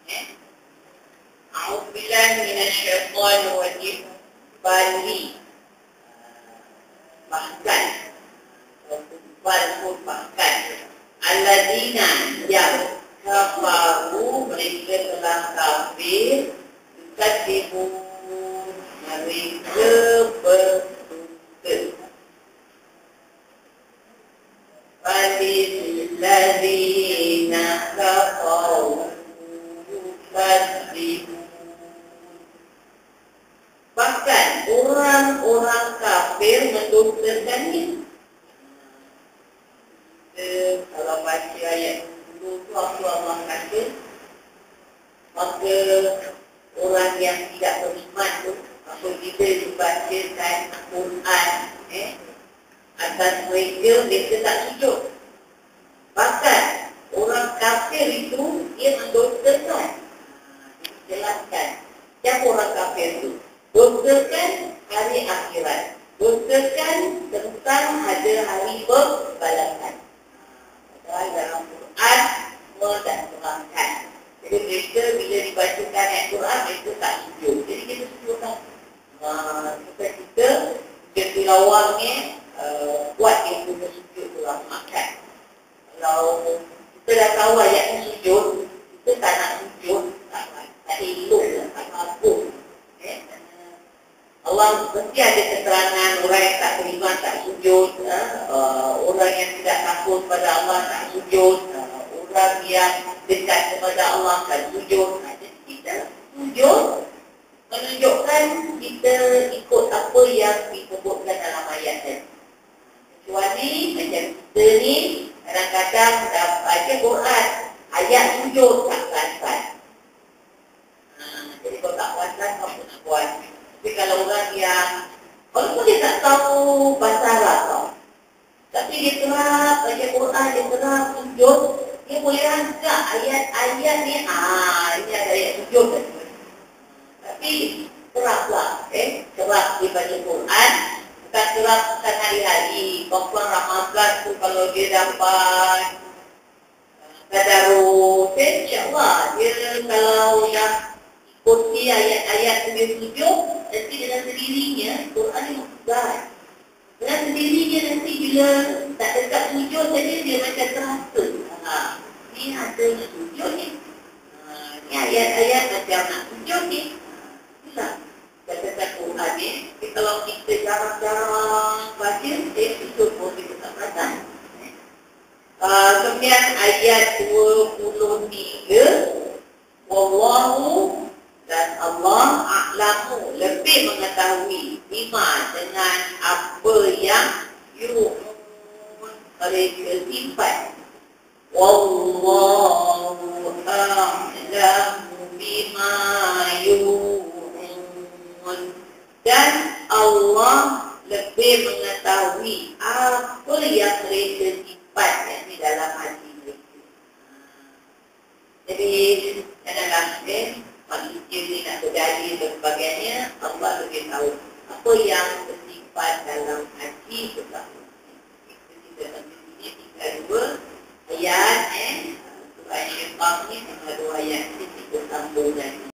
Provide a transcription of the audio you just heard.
A'udzubillahi minasyaitonir rajim. Bali bahkan walaupun bahkan alladzina yang kafaru, mereka telah kafir, yukadzibun, mereka berdusta. Balilladzina kafaru yukadzibun. Bahkan orang-orang kafir mendustakannya. Kalau baca ayat dulu tu Allah kata, maka orang yang tidak beriman tu apabila dibacakan Al-Quran atas mereka tak sujud. Bahkan orang kafir itu dia mendustakan. Jelaskan siapa orang kafir itu. Dustakan hari akhirat, dustakan tentang ada hari pembalasan. Padahal dalam Quran semua tak terangkan. Jadi mereka bila dibacakan ayat Quran, mereka tak sujud. Jadi kita sujudkan. Kita tilawahnya buat dia punya sujud tu lah, makan. Kalau kita dah tahu ayatnya sujud, kita tak nak sujud, tak elok lah, tak mampu. Allah mesti ada keterangan orang yang tak beriman tak sujud, orang yang tidak takut pada Allah tak sujud, orang yang dekat kepada Allah tak sujud. Jadi kita sujud menunjukkan kita ikut apa yang disebutkan dalam ayat tadi. Kecuali macam kita ni kadang-kadang dah baca Quran, ayat sujud tak perasan. Jadi kalau tak perasan, apa nak buat? Tapi kalau orang yang walaupun dia tak tahu bahasa Arab tau, tapi dia kerap baca Quran, dia kerap sujud, dia boleh rangkap ayat-ayat ni, ini ada ayat sujud kan. Tapi keraplah, kerap dia baca Quran, bukan kerap bukan hari-hari. Bukan Ramadan tu kalau dia dapat tadarus, insyaAllah dia kalau dah ikuti ayat-ayat dia sujud, nanti dengan sendirinya Quran ni mudah. Dengan sendirinya nanti bila tak dekat sujud saja dia macam terasa. Ni ada nak sujud ni. Ni ayat-ayat macam nak sujud ni. Itulah kata-kata Quran ni. Jadi kalau kita jarang-jarang baca, sujud pun kita tak perasan. Kemudian ayat 23, Wallahu, dan Allah a'lamu, lebih mengetahui bima, dengan apa yang yu'un, mereka simpan. Wallahu a'lamu bima yu'un, dan Allah lebih mengetahui apa yang mereka simpan yang di dalam hati mereka. Jadi kadang-kadang manusia ni nak berjaya dan sebagainya, Allah lebih tahu apa yang tersimpan dalam hati bersama. Kita nanti tinggal dua ayat surah Syaitan ni, sama dua ayat ni kita sambung lagi.